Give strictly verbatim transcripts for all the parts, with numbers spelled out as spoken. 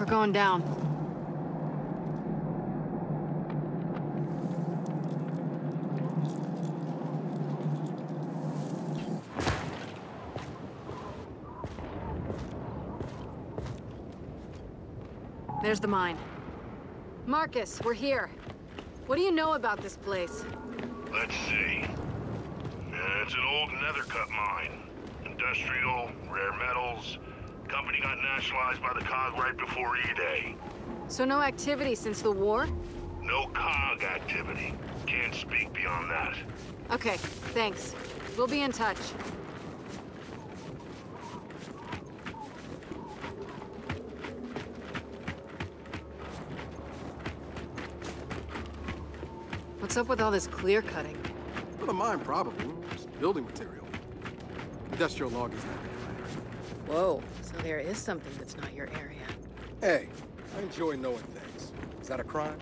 We're going down. There's the mine. Marcus, we're here. What do you know about this place? Let's see. Uh, it's an old nethercut mine. Industrial, rare metals. Company got nationalized by the C O G right before E-Day. So no activity since the war? No C O G activity. Can't speak beyond that. Okay, thanks. We'll be in touch. What's up with all this clear cutting? For the mine, probably. Just building material. Industrial log is not regulated. Whoa, so there is something that's not your area. Hey, I enjoy knowing things. Is that a crime?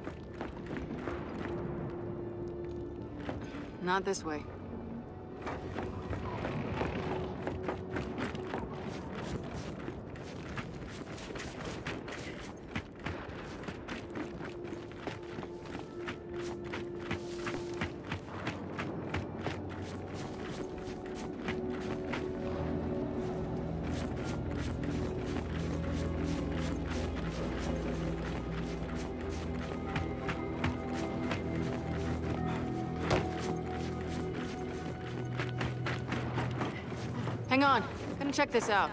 Not this way. Hang on, gonna check this out.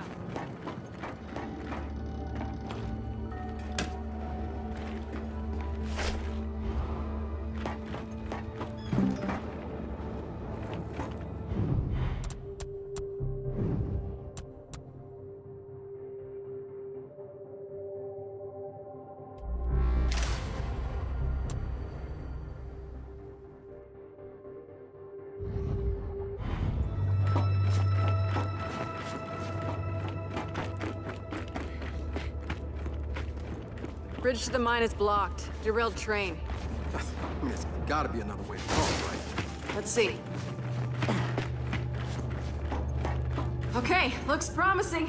Bridge to the mine is blocked. Derailed train. I mean, there's gotta be another way to cross, right? Let's see. Okay, looks promising.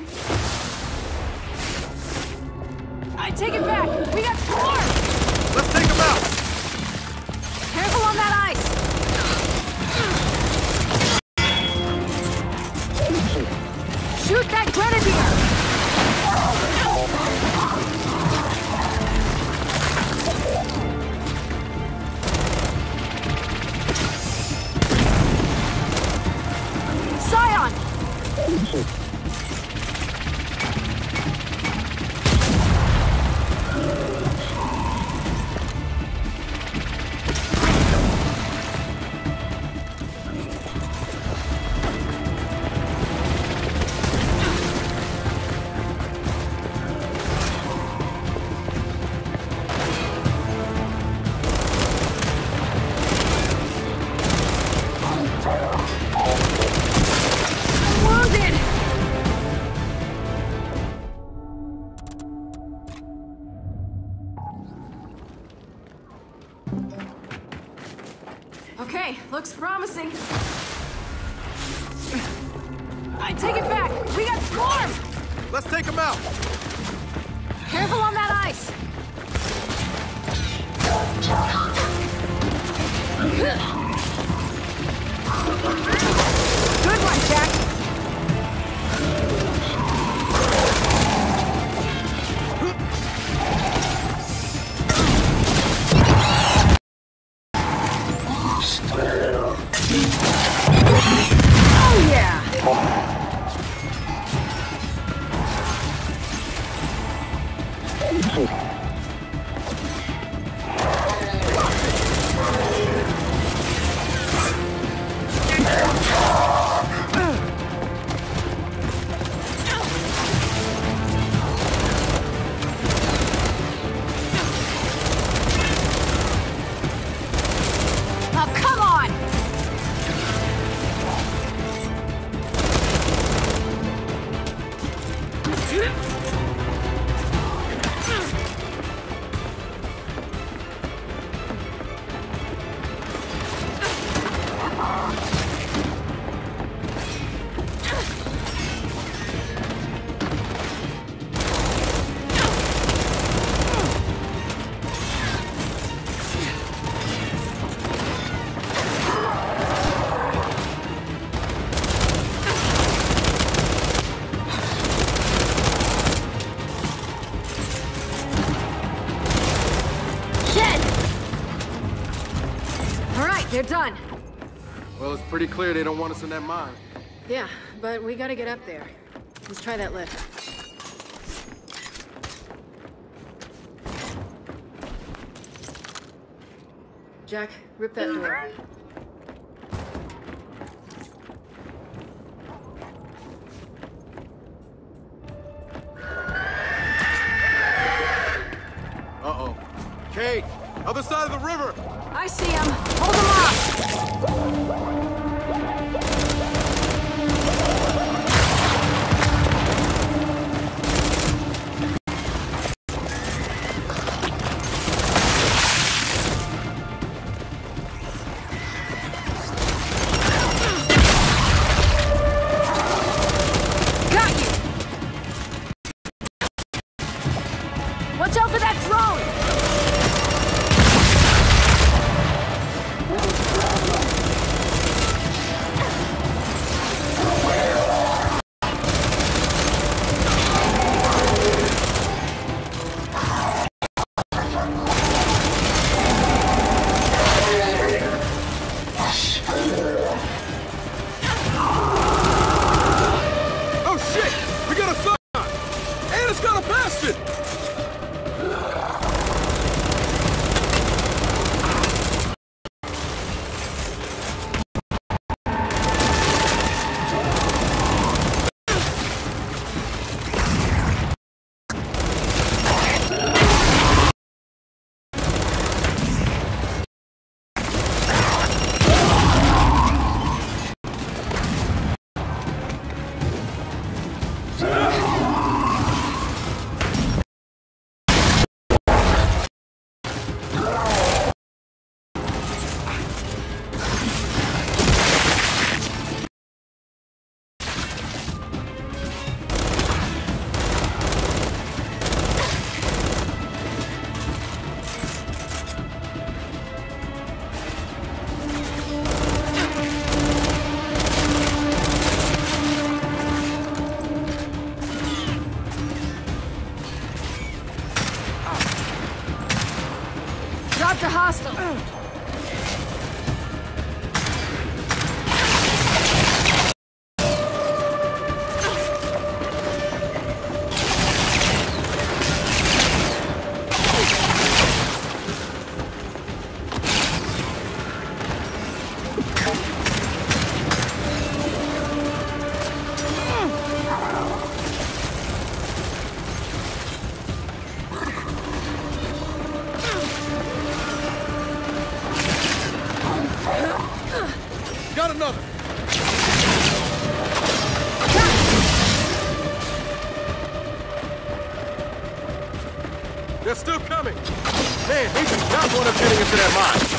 I take it back! We got swarmed! Let's take them out! Careful on that ice! Shoot that grenadier! Scion! Okay, looks promising. I take it back! We got swarmed! Let's take them out! Careful on that ice! Good one, Jack! Oh yeah! Oh, come on! They're done. Well, it's pretty clear they don't want us in that mine. Yeah, but we gotta get up there. Let's try that lift. Jack, rip that door. Uh-oh. Kate! Other side of the river! I see him! Hold him off! Watch out for that drone! Oh shit! We got a sign! And it's got a bastard! Dropped a hostile. Got another! They're still coming! Man, they do not want us getting into that mine!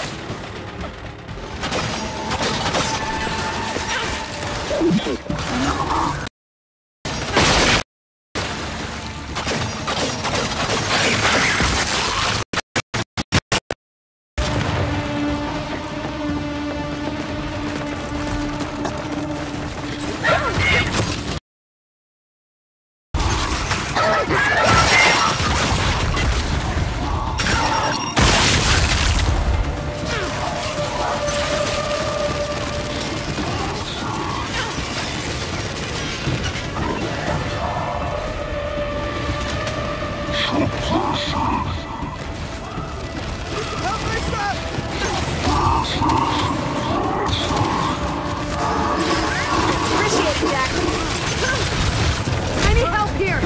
Appreciate it, Jack. I need help here.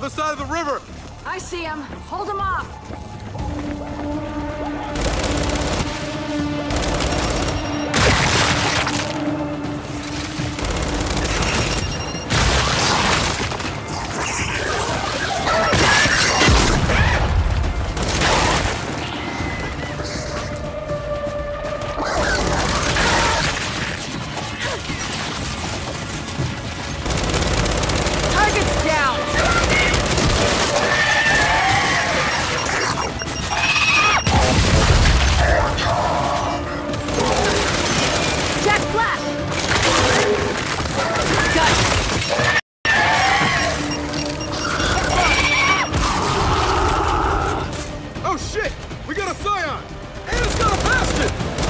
Other side of the river! I see him. Hold him off. Target's down. Jack Flash! Got it. Oh shit! We got a Scion! And it's got a bastard!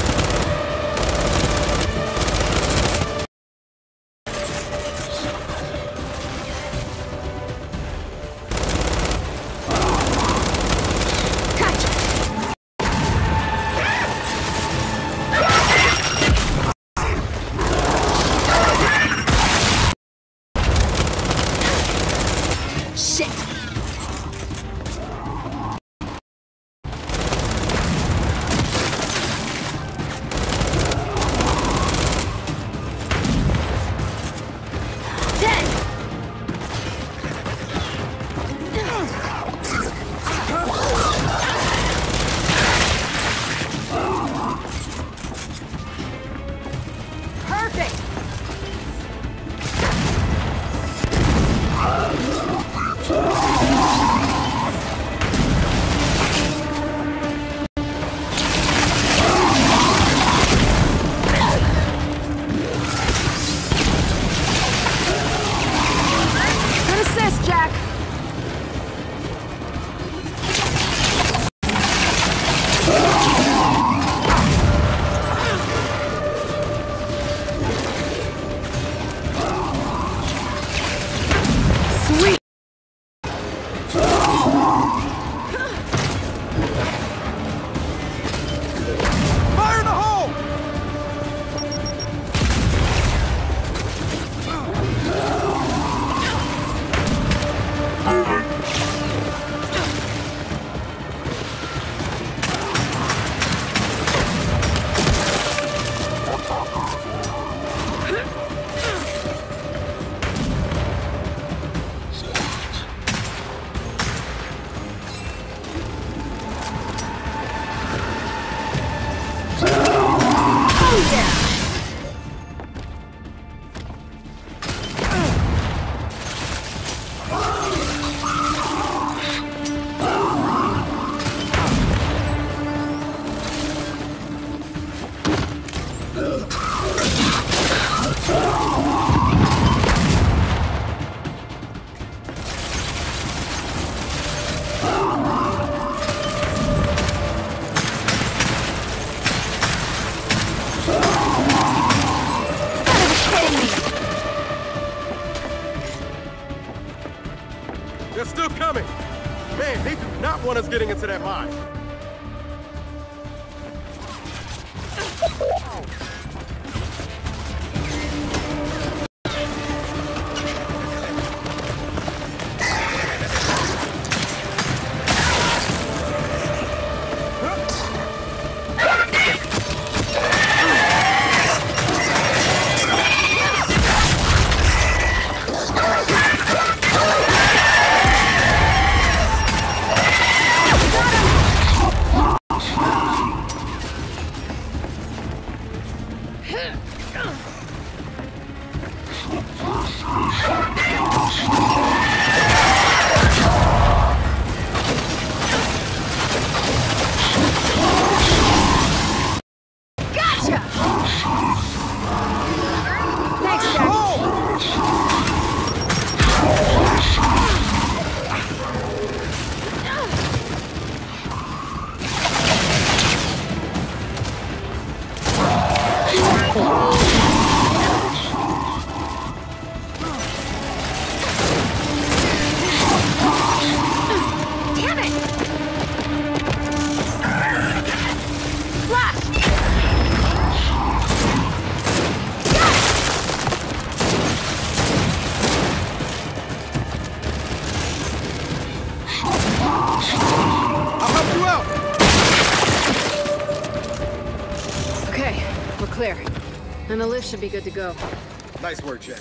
Shit! Dead! Perfect! Good assist, Jack. Sweet. Fire in the hole! Oh, yeah! Gotta be kidding me! They're still coming! Man, they do not want us getting into that mine. Clear. And the lift should be good to go. Nice work, Jack.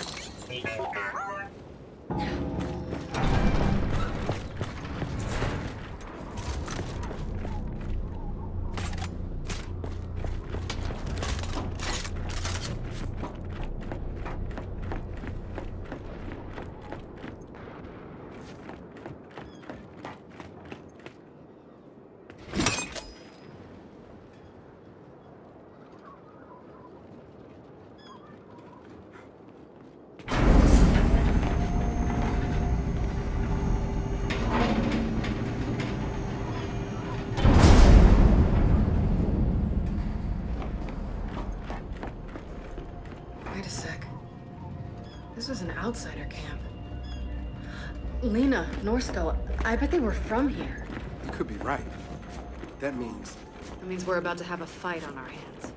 Wait a sec. This was an outsider camp. Lena, Norsko, I bet they were from here. You could be right. But that means... That means we're about to have a fight on our hands.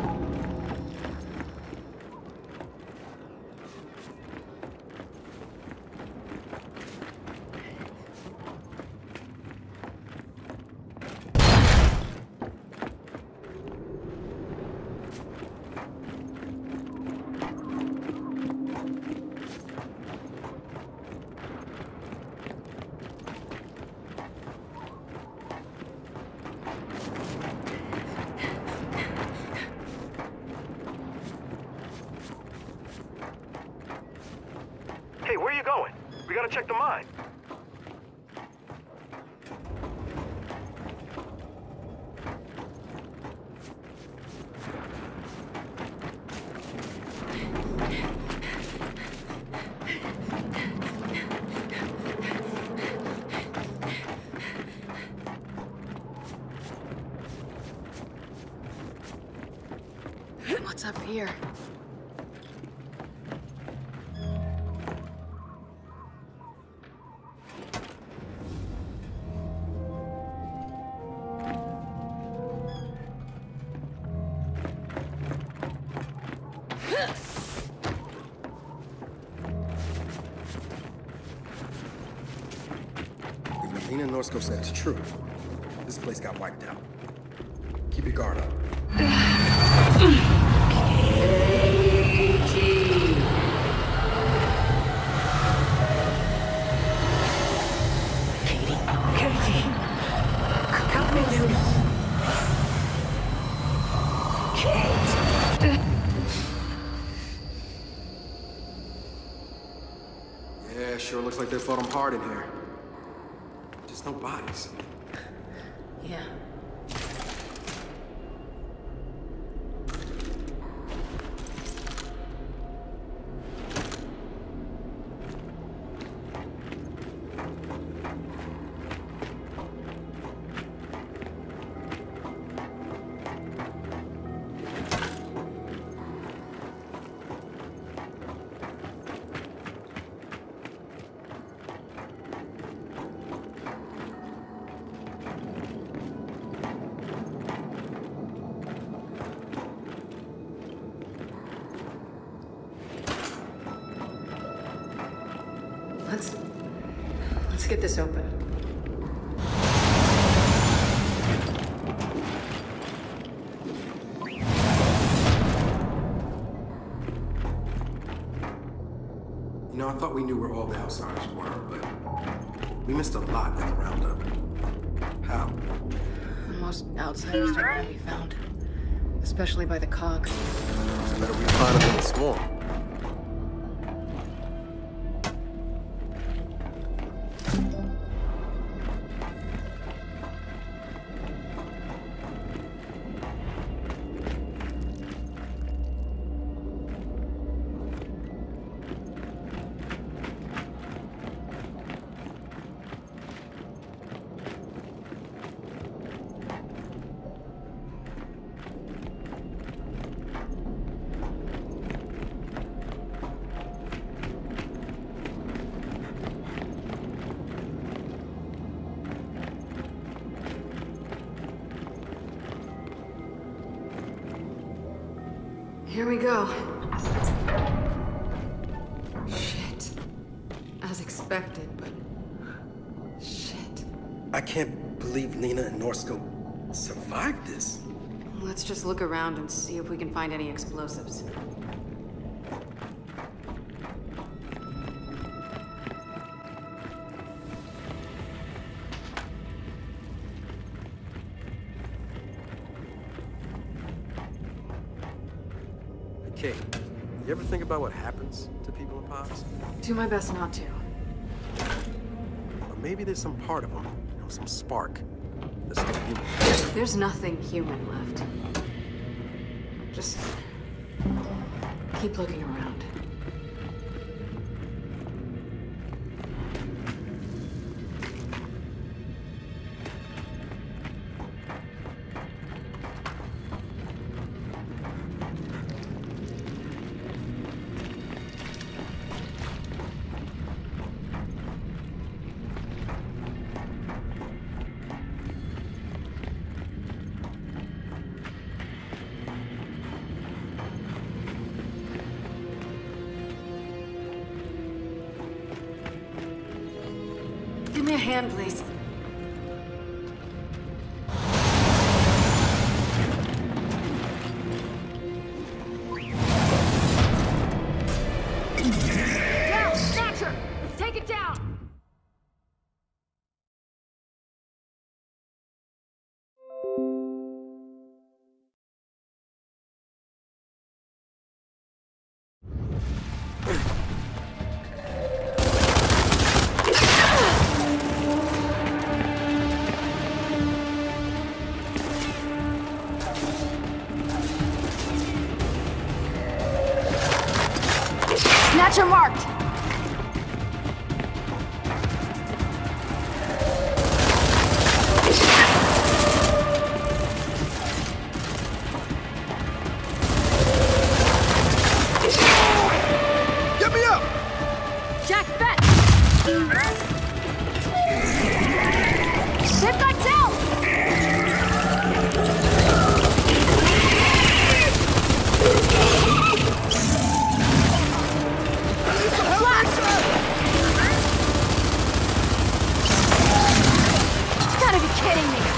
Hey, where are you going? We gotta check the mine. What's up here? If what Lena and Norsko said is true, this place got wiped out. Keep your guard up. Yeah, sure looks like they fought them hard in here. Just no bodies. Yeah. Let's... let's get this open. You know, I thought we knew where all the outsiders were, but we missed a lot in the roundup. How? Most outsiders don't want to be found. Especially by the cog. It's better we find them in the swarm. Here we go. Shit. As expected, but... shit. I can't believe Lena and Norsko survived this. Let's just look around and see if we can find any explosives. Kate, you ever think about what happens to people in pods? Do my best not to. Or maybe there's some part of them, you know, some spark, that's still human. There's nothing human left. Just keep looking around. Give me a hand, please. Down! Snatcher! Let's take it down! Snatcher marked! Get me up! Jack, fetch! Get back down! You gotta be kidding me!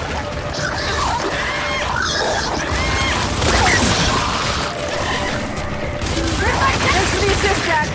Thanks for the assist, Jack!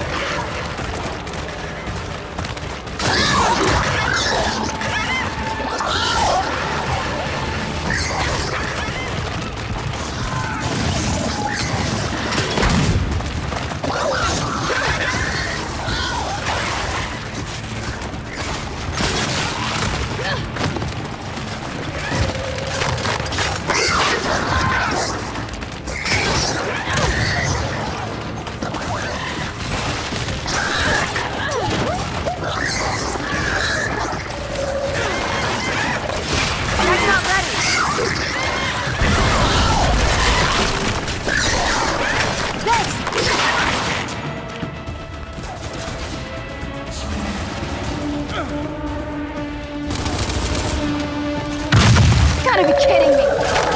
Gotta be kidding me!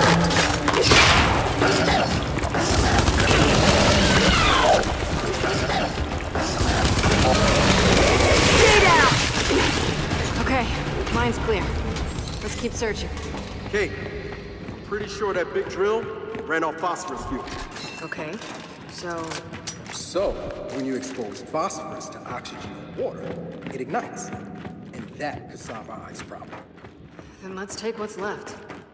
Stay down! Okay, mine's clear. Let's keep searching. Kate, I'm pretty sure that big drill ran off phosphorus fuel. Okay, so... So, when you expose phosphorus to oxygen and water, it ignites. And that could solve our ice problem. Then let's take what's left.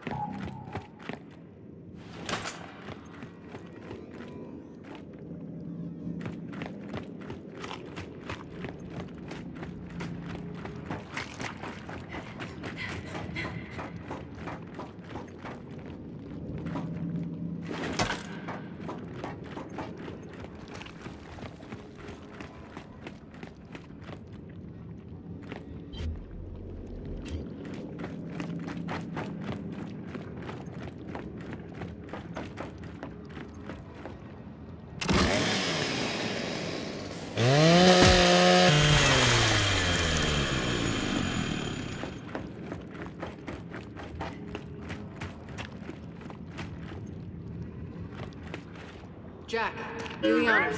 Jack, do the honors.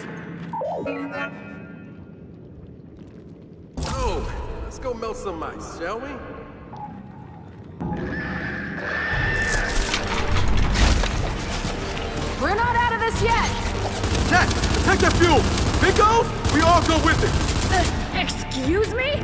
Oh, let's go melt some ice, shall we? goes, we all go with it. Uh, excuse me?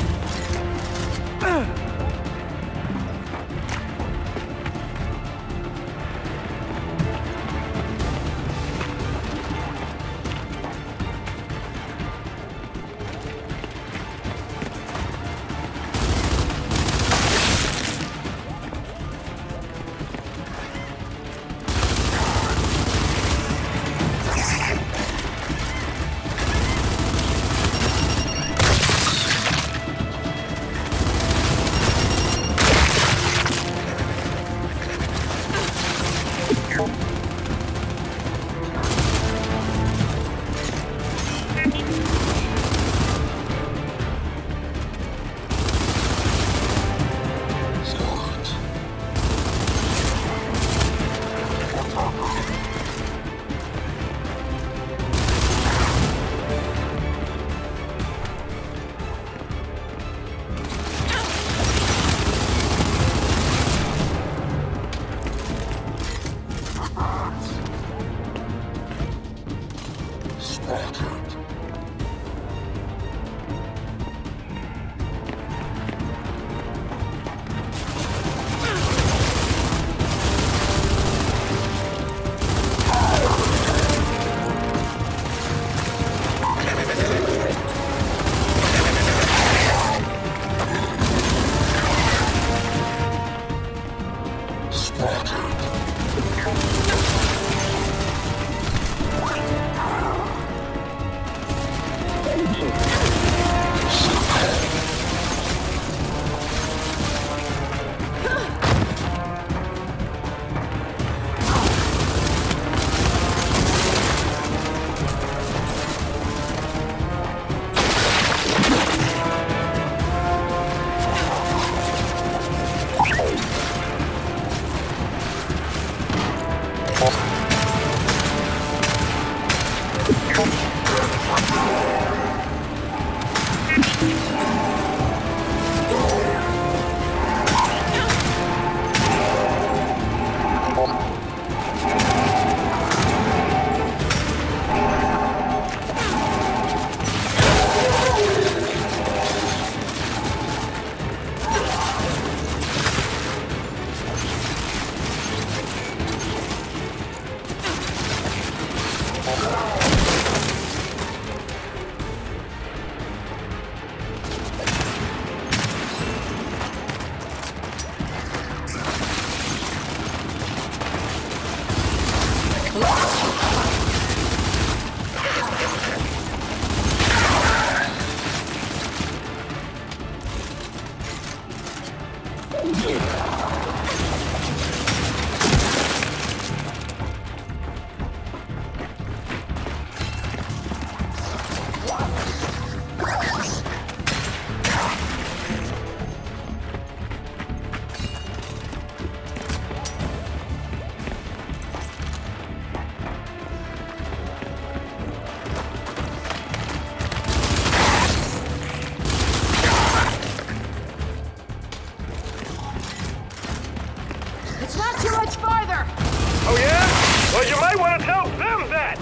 Oh yeah? Well, you might want to tell them that!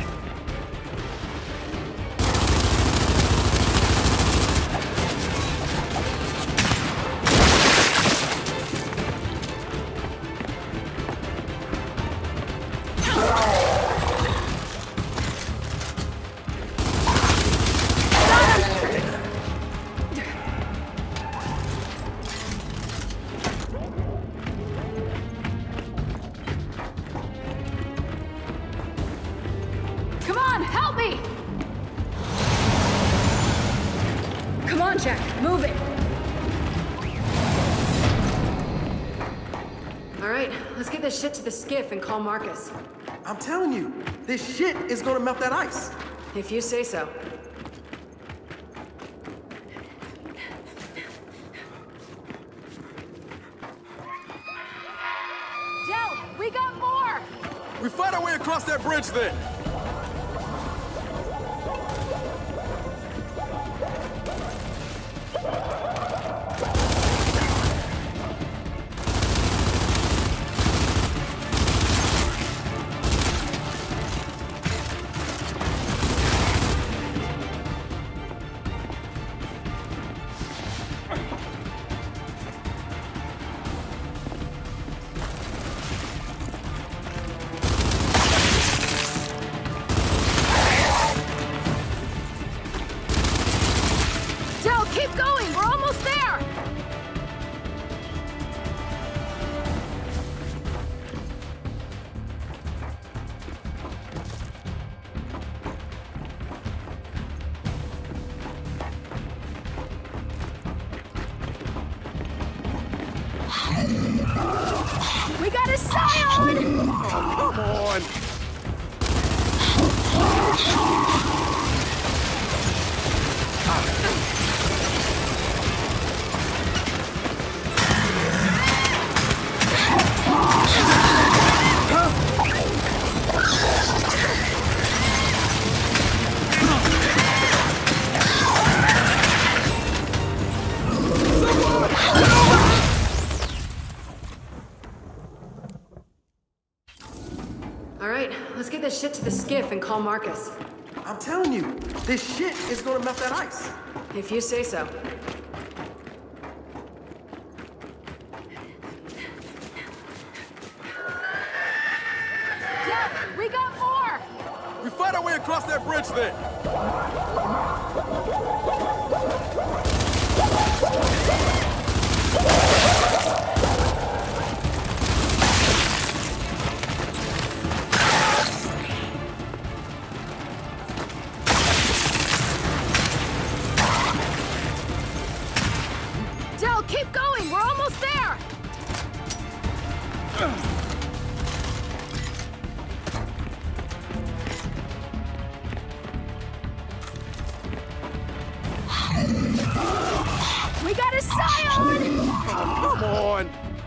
Jack, move it! Alright, let's get this shit to the skiff and call Marcus. I'm telling you, this shit is gonna melt that ice. If you say so. Del, we got more! We fight our way across that bridge then! We got a Scion! Oh, come on! All right, let's get this shit to the skiff and call Marcus. I'm telling you, this shit is gonna melt that ice. If you say so. Yeah, we got more! We fight our way across that bridge there. Del, keep going! We're almost there! We got a Scion! Oh, come on!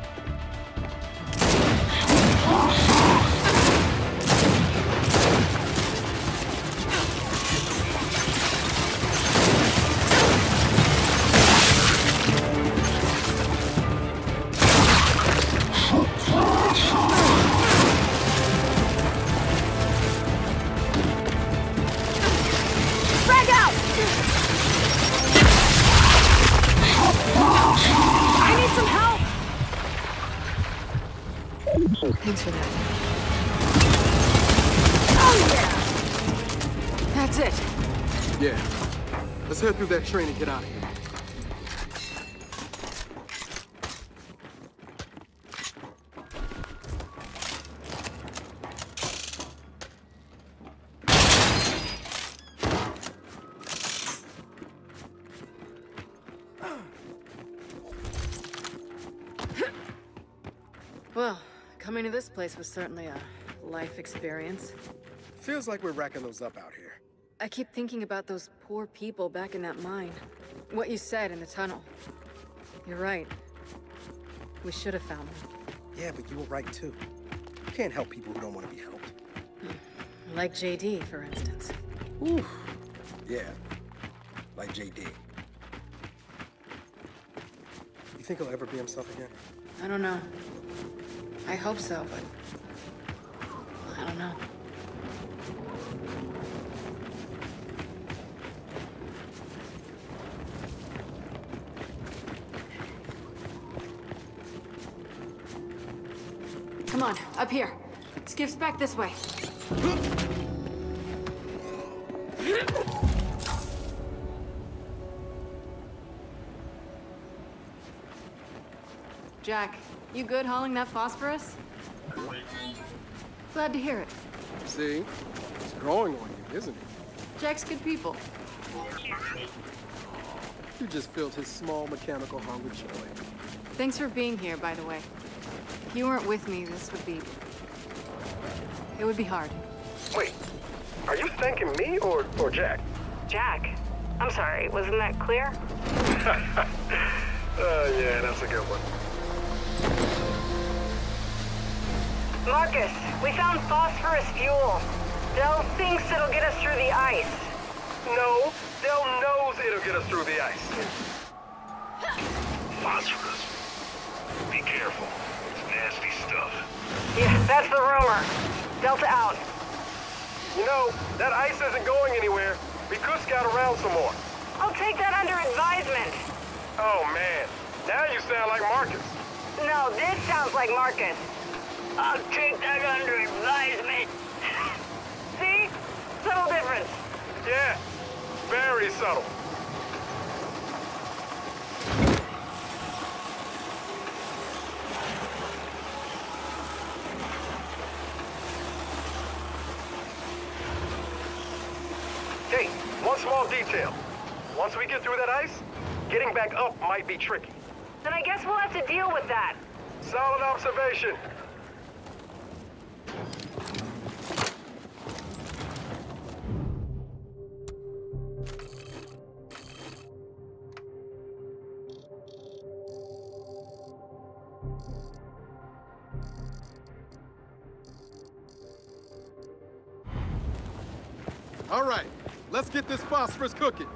Frag out! I need some help! Thanks for that. Oh yeah! That's it. Yeah. Let's head through that train and get out of here. Well, coming to this place was certainly a life experience. Feels like we're racking those up out here. I keep thinking about those poor people back in that mine. What you said in the tunnel. You're right. We should have found them. Yeah, but you were right too. You can't help people who don't want to be helped. Like J D, for instance. Ooh. Yeah. Like J D. You think he'll ever be himself again? I don't know. I hope so, but I don't know. Come on, up here. Skiff's back this way. Jack, you good hauling that phosphorus? Glad to hear it. See? It's growing on you, isn't it? Jack's good people. You just filled his small mechanical heart with joy. Thanks for being here, by the way. If you weren't with me, this would be... It would be hard. Wait, are you thanking me or, or Jack? Jack? I'm sorry, wasn't that clear? uh, yeah, that's a good one. Marcus, we found phosphorus fuel. Del thinks it'll get us through the ice. No, Del knows it'll get us through the ice. Phosphorus. Be careful. It's nasty stuff. Yeah, that's the rumor. Delta out. You know, that ice isn't going anywhere. We could scout around some more. I'll take that under advisement. Oh, man. Now you sound like Marcus. No, this sounds like Marcus. I'll take that under advisement. See? Subtle difference. Yeah, very subtle. Hey, one small detail. Once we get through that ice, getting back up might be tricky. Then I guess we'll have to deal with that. Solid observation. All right, let's get this phosphorus cooking.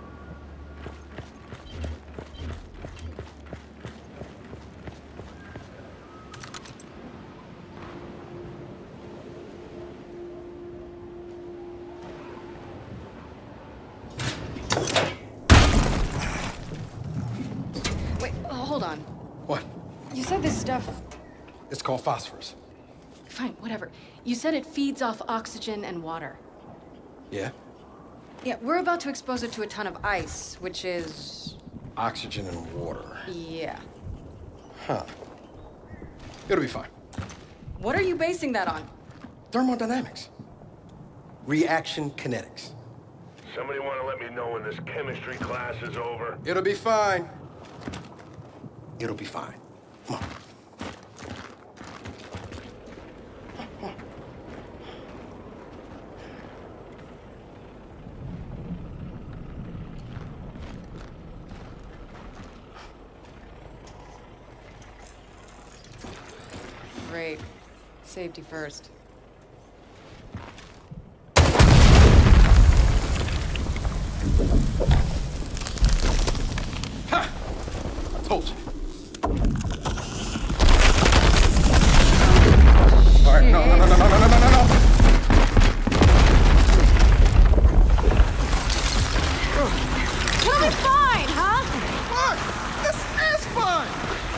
Wait, oh, hold on. What? You said this stuff... It's called phosphorus. Fine, whatever. You said it feeds off oxygen and water. Yeah? Yeah, we're about to expose it to a ton of ice, which is... Oxygen and water. Yeah. Huh. It'll be fine. What are you basing that on? Thermodynamics. Reaction kinetics. Somebody want to let me know when this chemistry class is over? It'll be fine. It'll be fine. Come on. Great. Safety first. Ha! I told you. All right, no, no, no, no, no, no, no, no, no. It'll be fine, huh? Fine! This is fine!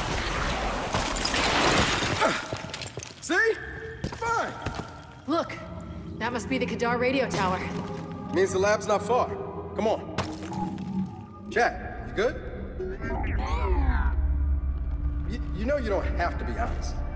See? Fine! Look, that must be the Kadar radio tower. Means the lab's not far. Come on. Jack, you good? You, you know you don't have to be honest.